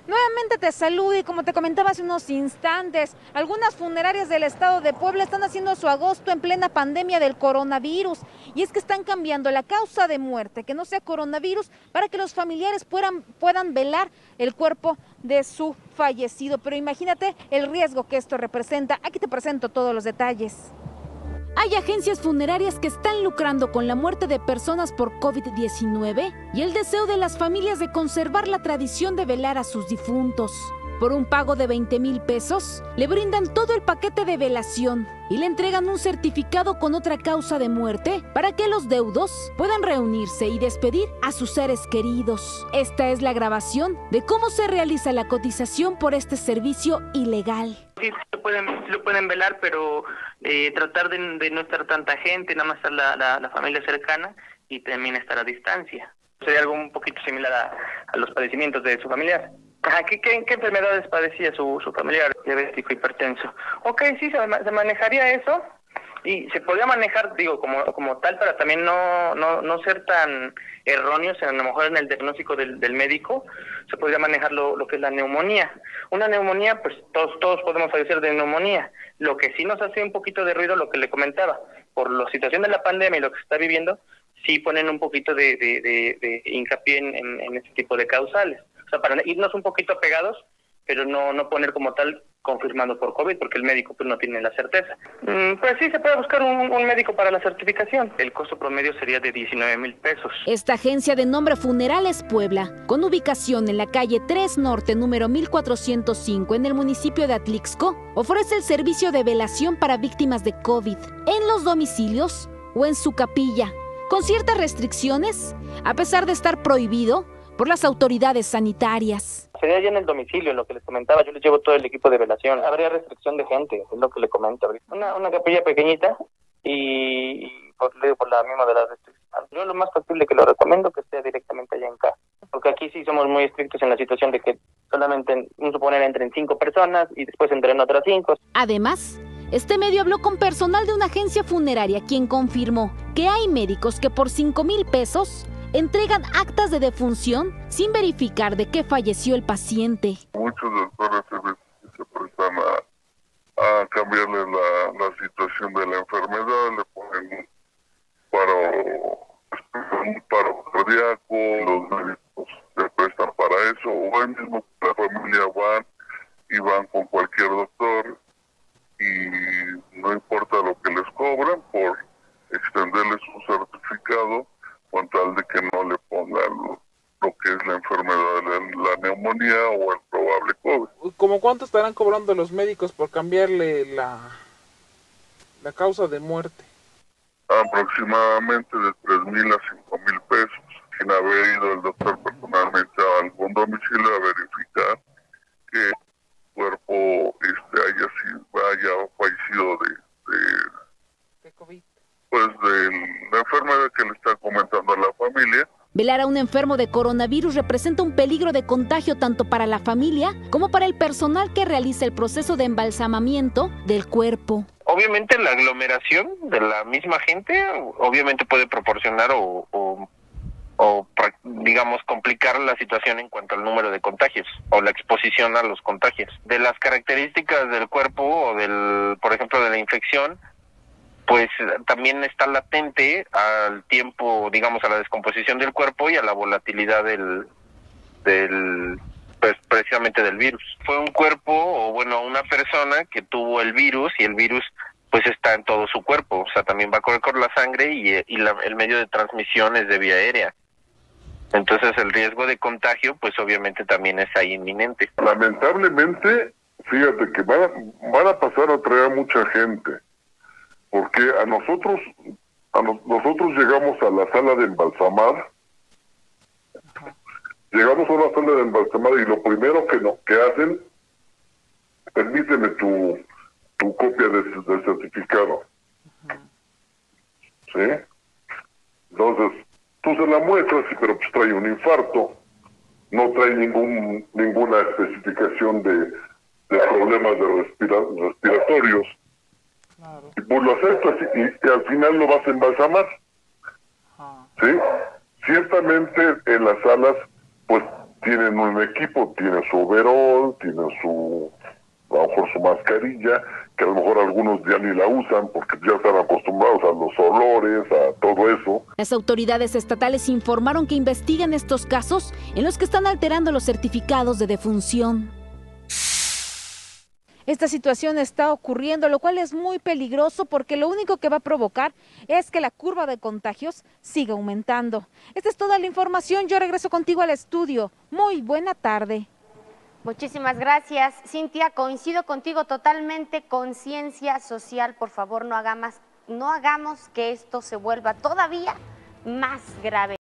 Nuevamente te saludo y como te comentaba hace unos instantes, algunas funerarias del estado de Puebla están haciendo su agosto en plena pandemia del coronavirus y es que están cambiando la causa de muerte, que no sea coronavirus, para que los familiares puedan velar el cuerpo de su fallecido. Pero imagínate el riesgo que esto representa. Aquí te presento todos los detalles. Hay agencias funerarias que están lucrando con la muerte de personas por COVID-19 y el deseo de las familias de conservar la tradición de velar a sus difuntos. Por un pago de 20,000 pesos, le brindan todo el paquete de velación y le entregan un certificado con otra causa de muerte para que los deudos puedan reunirse y despedir a sus seres queridos. Esta es la grabación de cómo se realiza la cotización por este servicio ilegal. Sí, lo pueden velar, pero tratar de no estar tanta gente, nada más estar la familia cercana y también estar a distancia. Sería algo un poquito similar a los padecimientos de su familiar. Ajá, ¿qué enfermedades padecía su familiar? Diabético, hipertenso. Ok, sí, se manejaría eso y se podría manejar, digo, como tal, para también no ser tan erróneos, a lo mejor en el diagnóstico del médico, se podría manejar lo que es la neumonía. Una neumonía, pues todos podemos fallecer de neumonía. Lo que sí nos hace un poquito de ruido, lo que le comentaba, por la situación de la pandemia y lo que se está viviendo, sí ponen un poquito de hincapié en este tipo de causales. O sea, para irnos un poquito pegados, pero no poner como tal confirmado por COVID, porque el médico pues no tiene la certeza. Pues sí, se puede buscar un médico para la certificación. El costo promedio sería de 19,000 pesos. Esta agencia de nombre Funerales Puebla, con ubicación en la calle 3 Norte, número 1405, en el municipio de Atlixco, ofrece el servicio de velación para víctimas de COVID, en los domicilios o en su capilla, con ciertas restricciones, a pesar de estar prohibido por las autoridades sanitarias. Sería ya en el domicilio, lo que les comentaba, yo les llevo todo el equipo de velación. Habría restricción de gente, es lo que le comento. Una capilla pequeñita y por la misma de la restricción. Yo lo más factible que lo recomiendo que esté directamente allá en casa, porque aquí sí somos muy estrictos en la situación de que solamente, suponer, entren 5 personas y después entren otras 5. Además, este medio habló con personal de una agencia funeraria, quien confirmó que hay médicos que por 5,000 pesos entregan actas de defunción sin verificar de qué falleció el paciente. Muchos doctores se prestan a cambiarle la situación de la enfermedad, le ponen un paro cardíaco, los médicos se prestan para eso, o el mismo la familia van con cualquier doctor y no importa lo que les cobran por extenderles un certificado con tal de que no le pongan lo que es la enfermedad de la neumonía o el probable COVID. ¿Cómo cuánto estarán cobrando los médicos por cambiarle la causa de muerte? Aproximadamente de 3,000 a 5,000 pesos, sin haber ido el doctor personalmente a algún domicilio a verificar que el cuerpo haya fallecido ¿De COVID? Pues de la enfermedad que le está comentando a la familia. Velar a un enfermo de coronavirus representa un peligro de contagio tanto para la familia como para el personal que realiza el proceso de embalsamamiento del cuerpo. Obviamente la aglomeración de la misma gente obviamente puede proporcionar o digamos complicar la situación en cuanto al número de contagios o la exposición a los contagios. De las características del cuerpo o por ejemplo de la infección, pues también está latente al tiempo, digamos, a la descomposición del cuerpo y a la volatilidad pues precisamente del virus. Fue un cuerpo, o bueno, una persona que tuvo el virus y el virus pues está en todo su cuerpo, o sea, también va a correr por la sangre y el medio de transmisión es de vía aérea. Entonces el riesgo de contagio pues obviamente también es ahí inminente. Lamentablemente, fíjate que van a pasar a traer mucha gente. Porque nosotros llegamos a la sala de embalsamar, y lo primero que hacen, permíteme tu copia del certificado. ¿Sí? Entonces, tú se la muestras, pero pues trae un infarto, no trae ninguna especificación de problemas respiratorios. Claro. Y pues lo aceptas y al final lo vas a embalsamar. ¿Sí? Ciertamente en las salas, pues tienen un equipo, tienen su overol, tienen a lo mejor su mascarilla, que a lo mejor algunos ya ni la usan porque ya están acostumbrados a los olores, a todo eso. Las autoridades estatales informaron que investigan estos casos en los que están alterando los certificados de defunción. Esta situación está ocurriendo, lo cual es muy peligroso porque lo único que va a provocar es que la curva de contagios siga aumentando. Esta es toda la información. Yo regreso contigo al estudio. Muy buena tarde. Muchísimas gracias, Cintia. Coincido contigo totalmente. Conciencia social, por favor, no hagamos que esto se vuelva todavía más grave.